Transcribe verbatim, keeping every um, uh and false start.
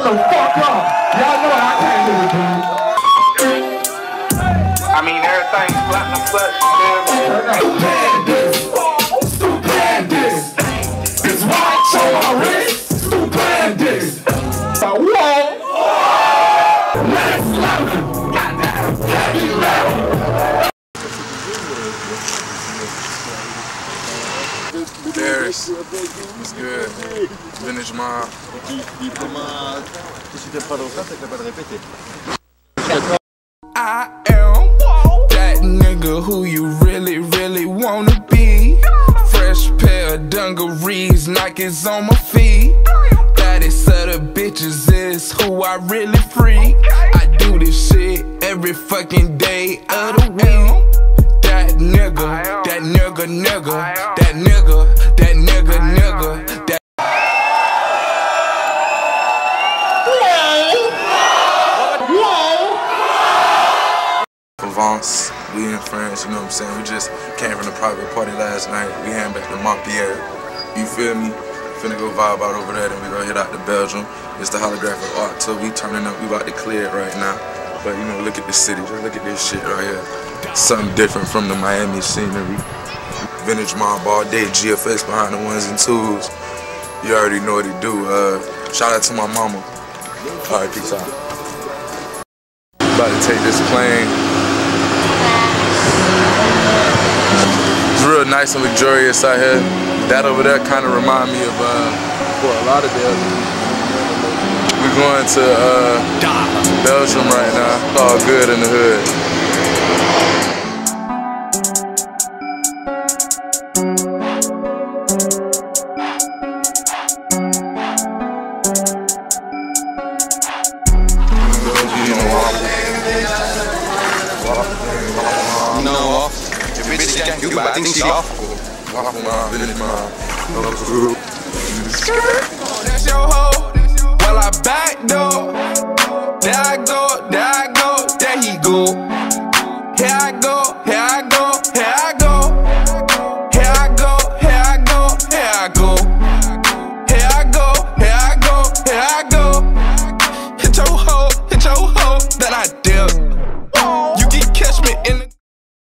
the fuck up. Y'all know I can't do it, dude. I mean, everything's platinum plus. Stupendous, stupendous. This watch on my wrist, stupendous. Whoa. Let's love it. Goddamn heavy metal. Darius, what's good? Vintage Mob. I am that nigga who you really, really wanna be. Fresh pair of dungarees, Nikes on my feet. Baddest of the bitches is who I really freak. I do this shit every fucking day of the week. That nigga, that nigga, nigga, that nigga, that nigga, nigga, that. Provence, we in France, you know what I'm saying? We just came from the private party last night. We heading back to Montpellier. You feel me? Finna go vibe out over there, then we gonna head out to Belgium. It's the holographic art tour. We turning up, we about to clear it right now. But you know, look at this city, just look at this shit right here. Something different from the Miami scenery. Vintage Mob all day, G F S behind the ones and twos. You already know what he do. Uh, shout out to my mama. All right, peace out. About to take this plane. It's real nice and luxurious out here. That over there kind of remind me of uh, Fort Lauderdale. We're going to uh, Belgium right now. It's all good in the hood. No, the bitch can't do, but I think she off. That's your hoe. Well, I back door. There I go, there I go, there he go.